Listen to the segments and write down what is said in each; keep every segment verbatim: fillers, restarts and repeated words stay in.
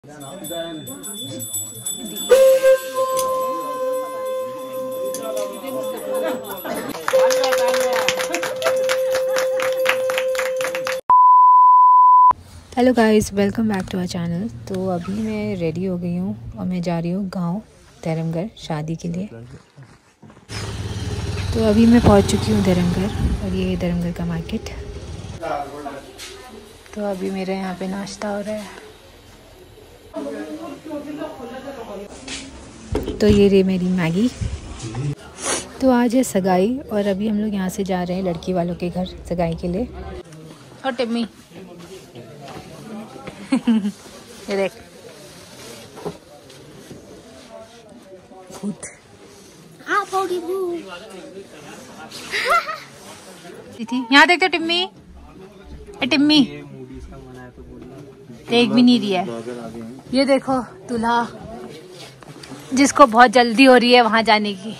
Hello guys, welcome back to our channel. तो अभी मैं रेडी हो गई हूँ और मैं जा रही हूँ गांव धर्मगढ़ शादी के लिए। तो अभी मैं पहुँच चुकी हूँ धर्मगढ़ और ये धर्मगढ़ का मार्केट। तो अभी मेरे यहाँ पे नाश्ता हो रहा है। तो ये रही मेरी मैगी। तो आज है सगाई और अभी हम लोग यहाँ से जा रहे हैं लड़की वालों के घर सगाई के लिए। और टिम्मी ये देख भूत। यहाँ देखते टिम्मी, टिम्मी देख भी नहीं रही है। ये देखो दूल्हा जिसको बहुत जल्दी हो रही है वहां जाने की।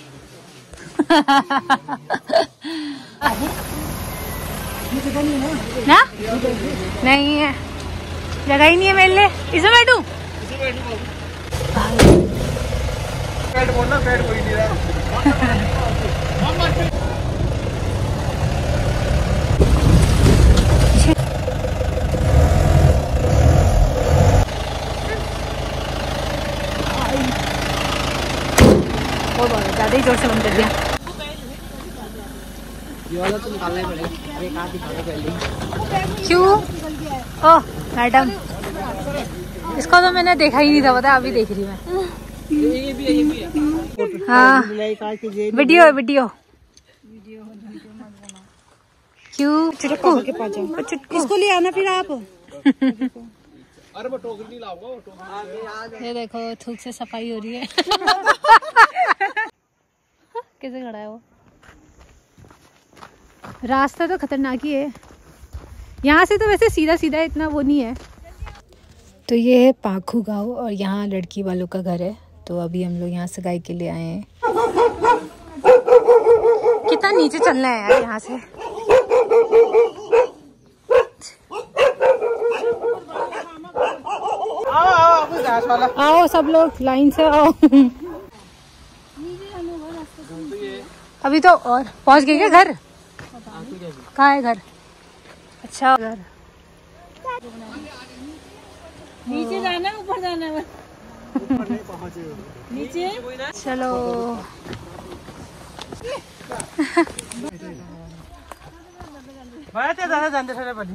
ना नहीं है, जगह ही नहीं है मेरे लिए। इसमें बैठू ज्यादा ही जोर से बंद कर दिया। क्यों? ओह मैडम, इसको तो मैंने देखा ही नहीं था, पता अभी देख रही मैं। हाँ वीडियो है वीडियो। क्यों? चुटकू चुटकू इसको ले आना फिर आप। अरे वो टोकरी लाऊंगा। ये देखो थूक से सफाई हो रही है। कैसे खड़ा है वो? रास्ता तो खतरनाक ही है यहाँ से, तो वैसे सीधा सीधा इतना वो नहीं है। तो ये है पाखू गांव और यहाँ लड़की वालों का घर है। तो अभी हम लोग यहाँ सगाई के लिए आए हैं। कितना नीचे चलना है यार यहाँ से। आओ सब लोग लाइन से आओ। अभी तो और पहुँच गए क्या घर? कहाँ है घर? अच्छा घर नीचे जाना है ऊपर जाना है? ऊपर नहीं पहुंचे नीचे। चलो ज़्यादा जानते चले बनी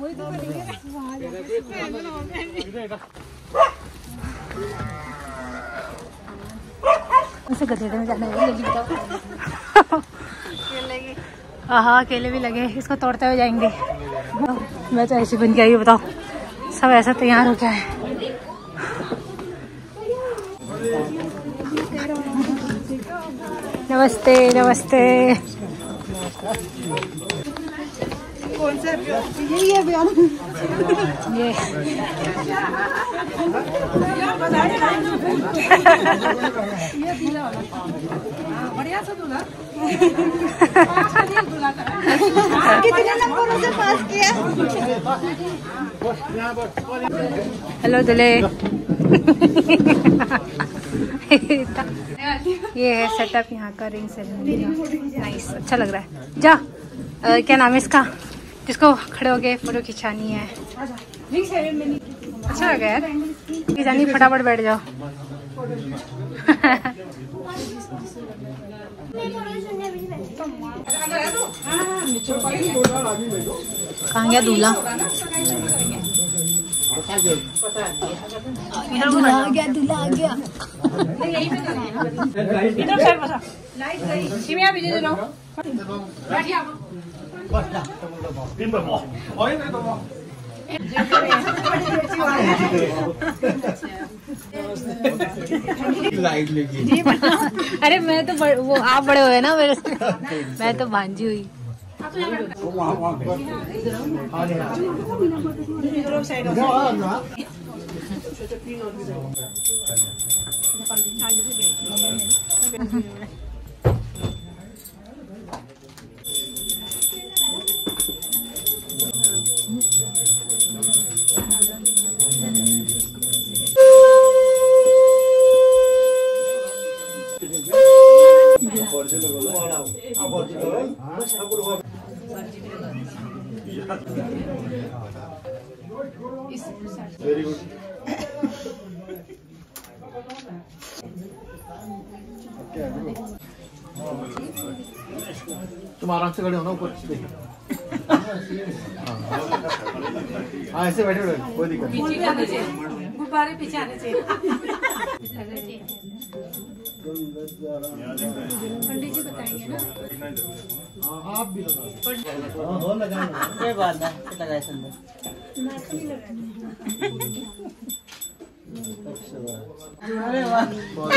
उसे गधेड़े में जाना है। बताओ हाँ केले भी लगे, इसको तोड़ते हुए जाएंगे। मैं तो ऐसी बन के आई, बताओ सब ऐसा तैयार हो गया है। नमस्ते नमस्ते। कौन सा यही है बयान? ये बढ़िया सा दूल्हा। कितने नंबरों से पास किया? हेलो दुल्हे। ये है सेटअप यहाँ का रिंग सेरेमनी। नाइस, अच्छा लग रहा है। जा आ, क्या नाम है इसका जिसको खड़े हो गए फोटो खिंचानी है? अच्छा लगा यार। ये जानी फटाफट बैठ जाओ। कहाँ गया दूल्हा? दूल्हा आ गया, दूल्हा आ गया। अरे मैं तो वो आप बड़े हुए ना मेरे से। मैं तो भांजी हुई। Very good. तुम आराम से खड़े हो ना ऊपर देखिए। हाँ ऐसे बैठे बैठे कोई दिक्कत नहीं। गुब्बारे पीछे आने चाहिए। पंडित जी बताएंगे ना। आप भी लगा कोई बात नहीं लगाए संदर अरे वाह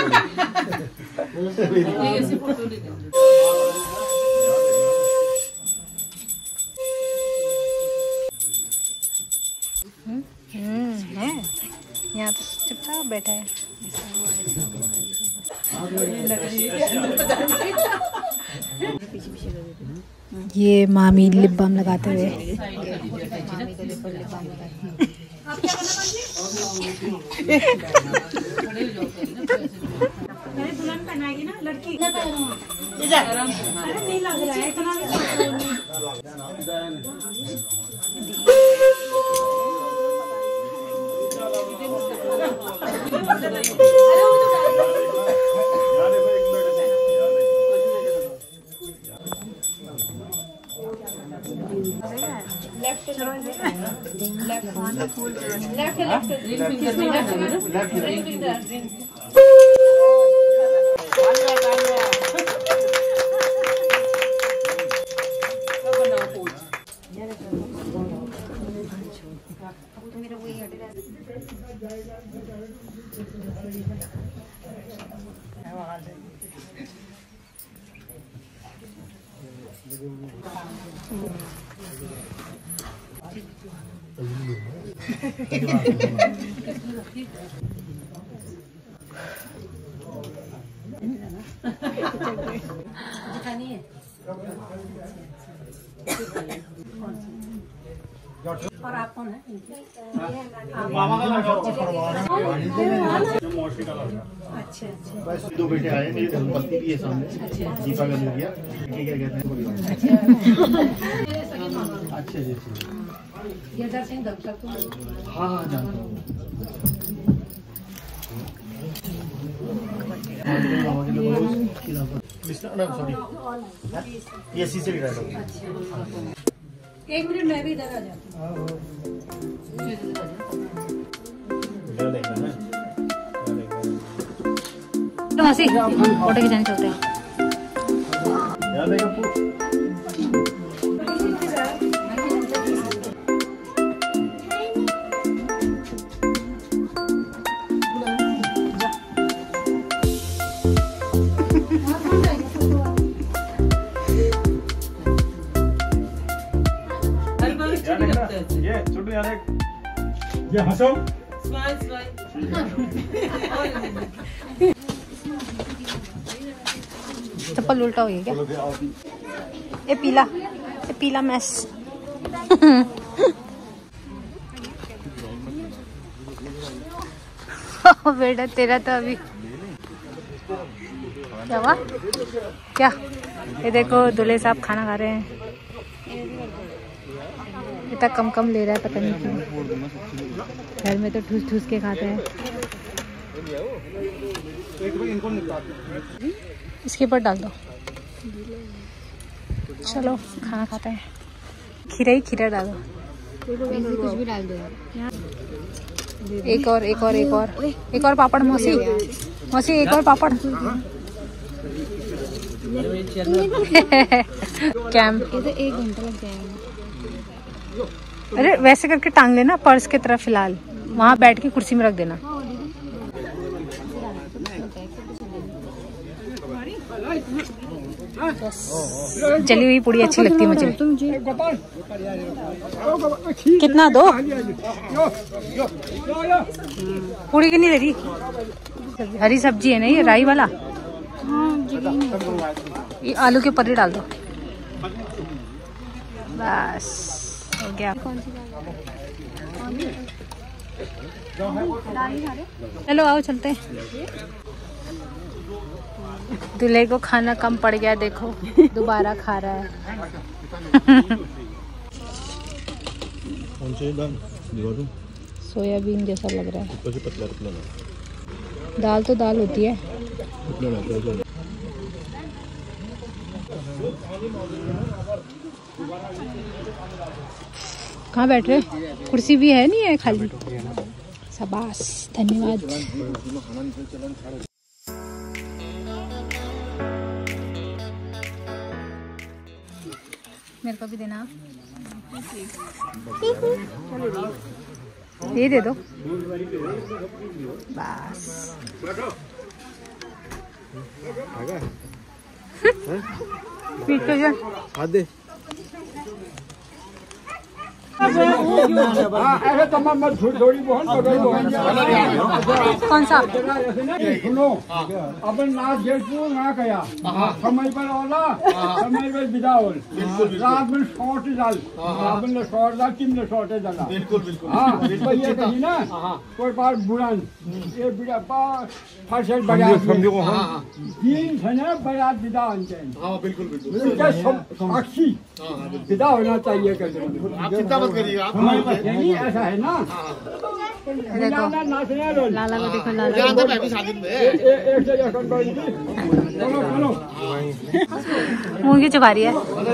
ऐसे फोटो लेते हम्म है यहाँ तो चुपचाप बैठा है। ये मामी लिप बाम लगाते हुए। दुल्हन पहनाएगी ना लड़की। अरे नहीं लग रहा है इतना। लेफ्ट लेफ्ट और आप कौन है? मामा का लड़का। अच्छा अच्छा। बस दो बेटे आए, मेरी धर्मपत्नी भी है सामने, दीपा का लड़किया। क्या कहते हैं? अच्छा जी अच्छा। गिरधर सिंह दमसर को। हाँ हाँ जानता हूँ। सॉरी ये सी से लिखा था। एक मिनट मैं भी इधर आ जाती हूँ। तो हंसी फोटो खिंचाने चलते हैं। ये छोटू यार एक ये हंसो स्माइल स्माइल चप्पल उल्टा हो गया क्या? ये पीला ये पीला मैस। बेटा तेरा तो अभी क्या हुआ क्या? ये देखो दूल्हे साहब खाना खा रहे हैं। इतना कम कम ले रहा है पता नहीं क्यों। घर में तो ठूस ठूस के खाते हैं। इसके ऊपर डाल दो। चलो खाना खाते हैं। खीरा ही खीरा डालो। कुछ भी डाल दो। एक और एक और एक और एक और पापड़। मौसी मौसी एक और पापड़। कैम एक घंटा लग जाएगा। अरे वैसे करके टांग लेना पर्स की तरफ। फिलहाल वहाँ बैठ के कुर्सी में रख देना। जली हुई पूड़ी अच्छी लगती है मुझे। कितना दो? पूड़ी की नहीं दे रही। हरी सब्जी है ना ये राई वाला। ये आलू के पत्ते डाल दो बस हो गया। चलो आओ चलते हैं। दूल्हे को खाना कम पड़ गया, देखो दोबारा खा रहा है। सोयाबीन जैसा लग रहा है। दाल तो दाल होती है। कहाँ बैठ रहे? कुर्सी भी है नहीं है खाली? शाबाश, धन्यवाद। मेरे को भी देना। ये दे दो बस। आधे कौन सा? सुनो, अपन नाच जेठपुर ना कया समय पर ओला समय पर विदा होल रात में शॉर्ट डाल अपन ने शॉर्ट डाल टीम ने शॉर्ट डाला बिल्कुल बिल्कुल हां तो ये कही ना कोई बार बुरान ये बिड़ा पा फसल बड़ा समझो हां दिन है ना बरात विदा होने हां बिल्कुल बिल्कुल सब साक्षी विदा होना चाहिए कहते हैं। आप चिंता मत करिए, आप नहीं ऐसा है ना। देखो लाला को देखो, लाला मूंगी चुका रही है।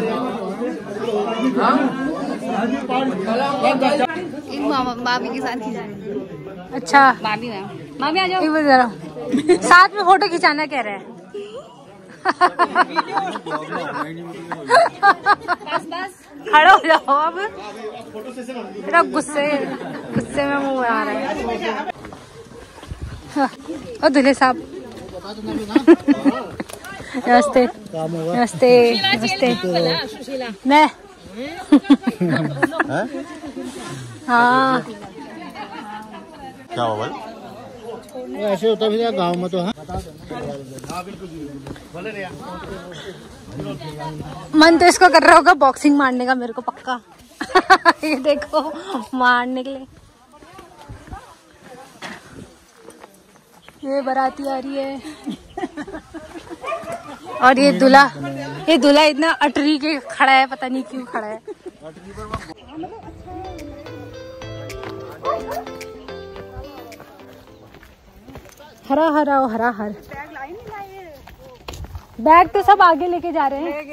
मामी के साथ खिंचा। अच्छा मामी मैम, मामी आ जाओ। जरा साथ में फोटो खिंचाना कह रहे हैं। बस बस खड़े हो जाओ अब। मेरा गुस्से गुस्से में मुंह आ रहा है। ओ दूल्हे साहब, नमस्ते नमस्ते नमस्ते। मैं हाँ क्या हुआ? ऐसे होता भी गाँव में तो है। मन तो इसको कर रहा होगा बॉक्सिंग मारने का, मेरे को पक्का। ये देखो मारने के लिए ये बाराती आ रही है। और ये दूल्हा, ये दूल्हा इतना अटरी के खड़ा है, पता नहीं क्यों खड़ा है। हरा हरा ओ हरा हर। बैग तो सब आगे लेके जा रहे हैं।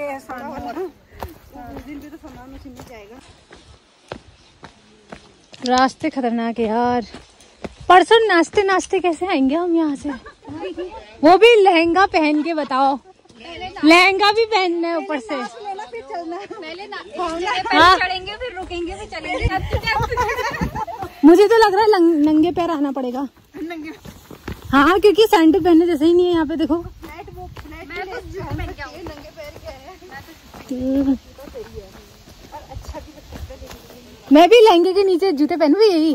रास्ते खतरनाक है यार। परसों नाचते नाचते कैसे आएंगे हम यहाँ से? वो भी लहंगा पहन के, बताओ। लहंगा भी पहनना है ऊपर से। हाँ? चढ़ेंगे फिर रुकेंगे फिर चलेंगे। मुझे तो लग रहा है नंगे पैर आना पड़ेगा। हाँ, क्योंकि सैंडल पहनने जैसे ही नहीं है यहाँ पे। देखो मैं भी लहंगे के नीचे जूते पहनूं यही।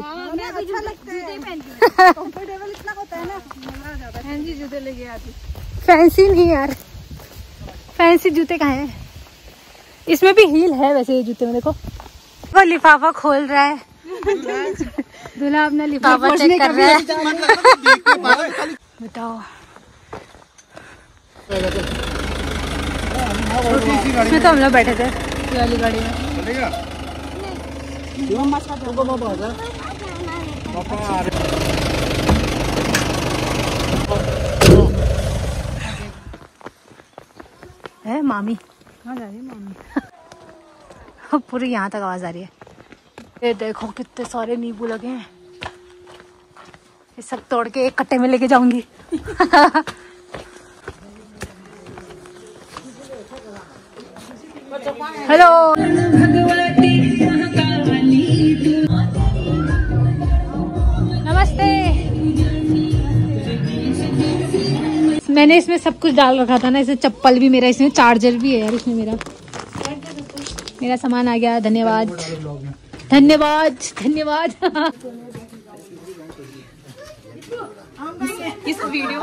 जूते लेके आती। फैंसी नहीं यार, फैंसी जूते कहाँ हैं? इसमें भी हील है वैसे ये जूते में। देखो वो लिफाफा खोल रहा है। दूल्हा अपना लिफाफा चेक कर रहा है। बताओ इसमें तो हम लोग बैठे थे ये वाली गाड़ी में। है मामी कहाँ जा रही है मामी? पूरी यहाँ तक आवाज आ रही है। ये देखो कितने सारे नींबू लगे हैं। ये सब तोड़ के एक कट्टे में लेके जाऊंगी। हेलो नमस्ते। मैंने इसमें सब कुछ डाल रखा था ना, इसे चप्पल भी मेरा, इसमें चार्जर भी है यार, इसमें मेरा मेरा सामान आ गया। धन्यवाद धन्यवाद धन्यवाद। इस वीडियो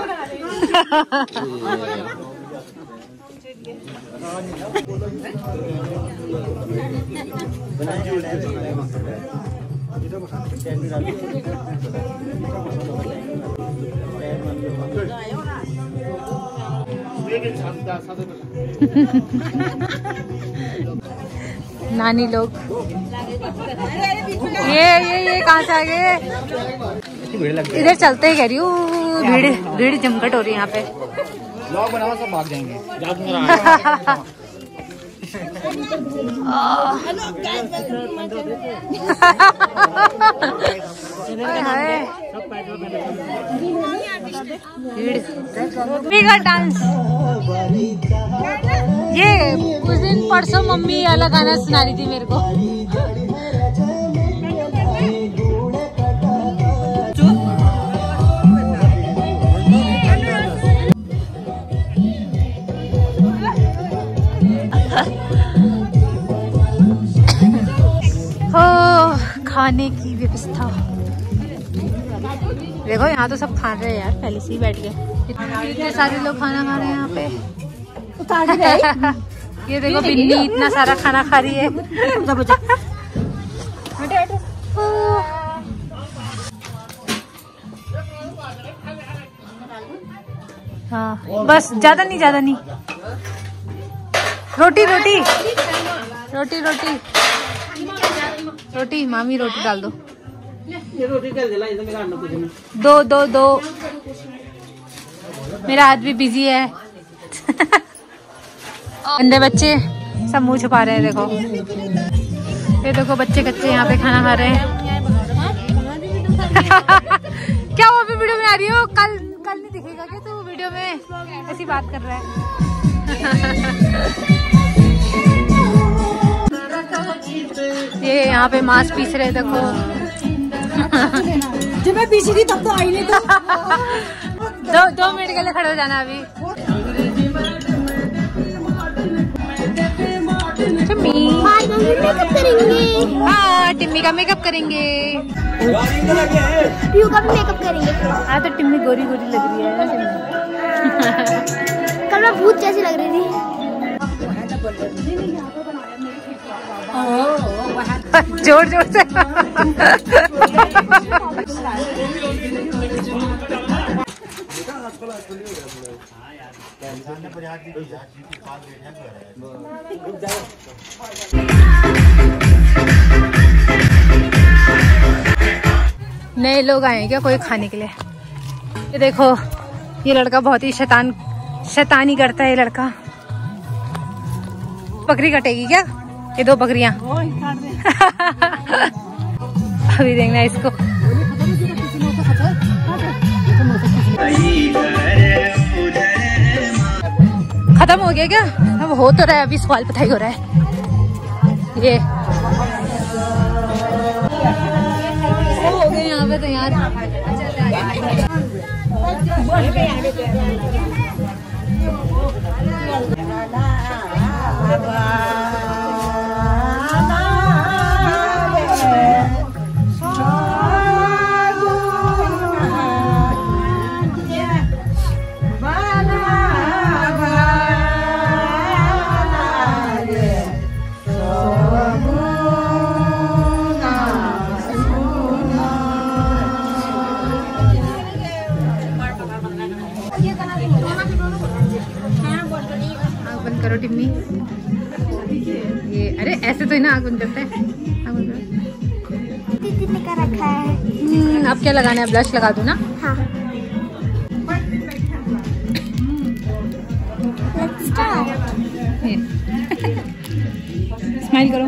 नानी लोग ये ये ये कहाँ से आ गए? इधर चलते ही कह रही हूँ, भीड़ भीड़ जमघट हो रही है यहाँ पे। ब्लॉग बनाओ सब भाग जाएंगे। भीड़ डांस ये उस दिन परसों मम्मी अलग गाना सुना रही थी मेरे को। हो खाने की व्यवस्था देखो, यहाँ तो सब खा रहे हैं यार, पहले से ही बैठ गए। इतने सारे लोग खाना खा रहे हैं यहाँ पे। ये देखो बिन्नी इतना सारा खाना खा रही है। हाँ बस, ज्यादा नहीं ज्यादा नहीं। रोटी रोटी रोटी रोटी रोटी मामी रोटी डाल दो। ये रोटी कर देला, इधर मेरा अन्ना कुछ नहीं। दो दो दो मेरा हाथ भी बिजी है। अंधे बच्चे सब मुंह छुपा रहे हैं। देखो ये देखो बच्चे कच्चे यहाँ पे खाना खा रहे हैं। क्या वो भी वीडियो बना रही हो? कल कल नहीं दिखेगा क्या तू वीडियो में? ऐसी बात कर रहा है। ये यहाँ पे मांस पीस रहे देखो। जब मैं पीछे थी तब तो आई नहीं। तो दो दो मिनट के लिए खड़े हो जाना अभी। टिम्मी मेकअप करेंगे। हाँ टिम्मी का मेकअप करेंगे। पीयू का भी मेकअप करेंगे। हाँ तो टिम्मी गोरी गोरी लग रही है ना टिम्मी। कल मैं भूत कैसी लग रही थी? जोर जोर से। नए लोग आए हैं क्या कोई खाने के लिए? ये देखो ये लड़का बहुत ही शैतान शैतानी करता है। ये लड़का बकरी कटेगी क्या? ये दो बकरियां। अभी देखना इसको। खत्म हो गया क्या? अब हो तो रहा है, अभी सवाल पताई हो रहा है। ये हो गए यहाँ पे तो यार। करो टिम्मी। ये अरे ऐसे तो ही ना आग बंद करता है। आग बंद करो। का रखा है। अब क्या लगाना है? ब्लश लगा दूं ना? हाँ। स्माइल करो।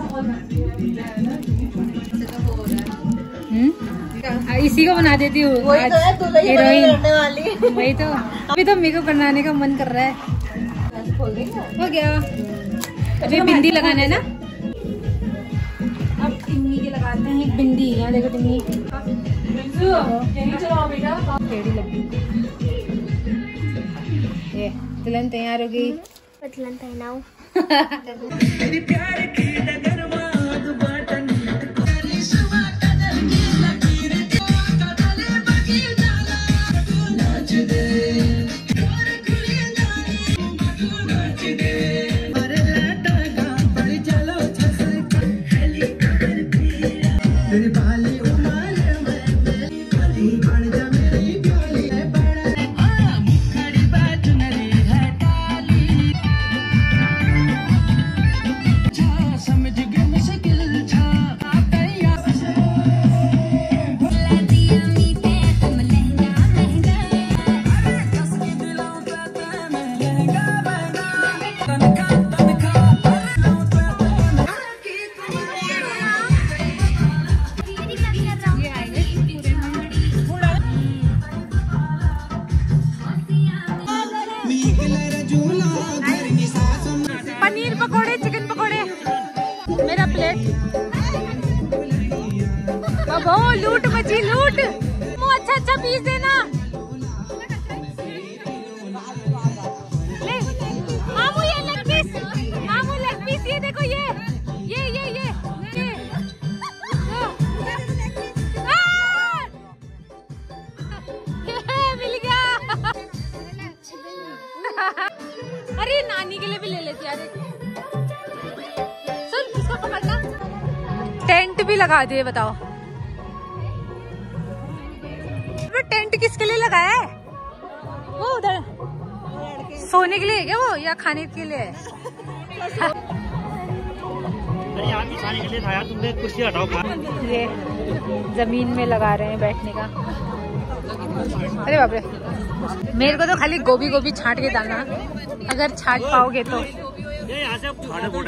हम्म इसी को बना देती हूँ हीरोइन। वही तो अभी तो मेकअप बनाने का मन कर रहा है। हो गया। अभी बिंदी लगाना है ना? अब टिम्मी के लगाते हैं एक बिंदी। यहाँ देखो टिम्मी टेढ़ी लगी। ये दुल्हन तैयार हो गई। दुल्हन पहनाओ। अच्छा पीस देना। ले मामू ये लेग पीस, मामू लेग पीस ये देखो ये ये ये ये ये मिल गया। अरे नानी के लिए भी ले लेती यार। सुन इसको पकड़ना। टेंट भी लगा दिए बताओ। टेंट किसके लिए लगाया है? वो उधर सोने के लिए है क्या वो, या खाने के लिए है? यहाँ भी खाने के लिए था यार, तुमने कुर्सी हटाओ। ये जमीन में लगा रहे हैं बैठने का। अरे बाप रे, मेरे को तो खाली गोभी गोभी छांट के डालना, अगर छांट पाओगे तो। यहाँ से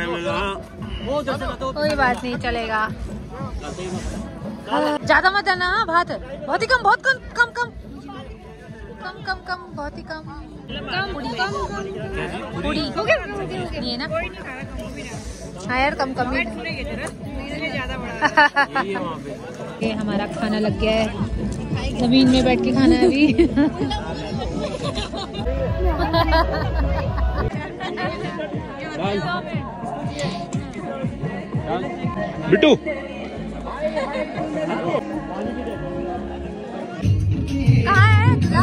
कोई बात नहीं, चलेगा। ज्यादा मत जाना। हाँ भात बहुत ही कम, बहुत कम कम कम कम कम कम बहुत ही कम कम पूरी कम पूरी हो गया ये ना। हाँ यार कम कम ही। ये हमारा खाना लग गया है, जमीन में बैठ के खाना है अभी। बिट्टू कहाँ है तुझा?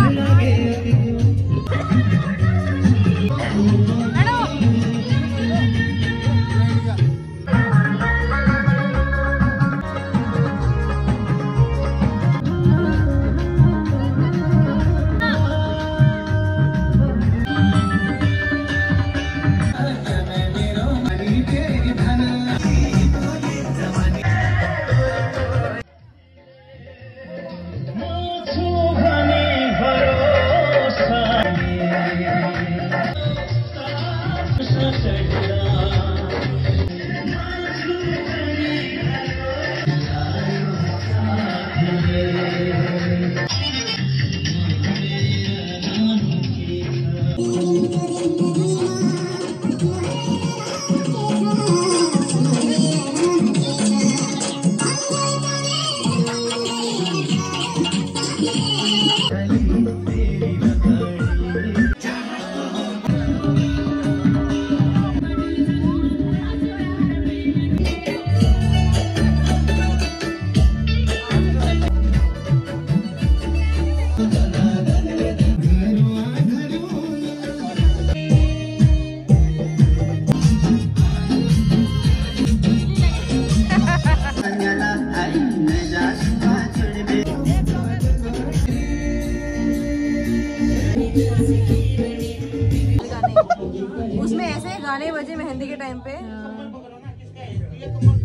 उसमें ऐसे गाने बजे मेहंदी के टाइम पे।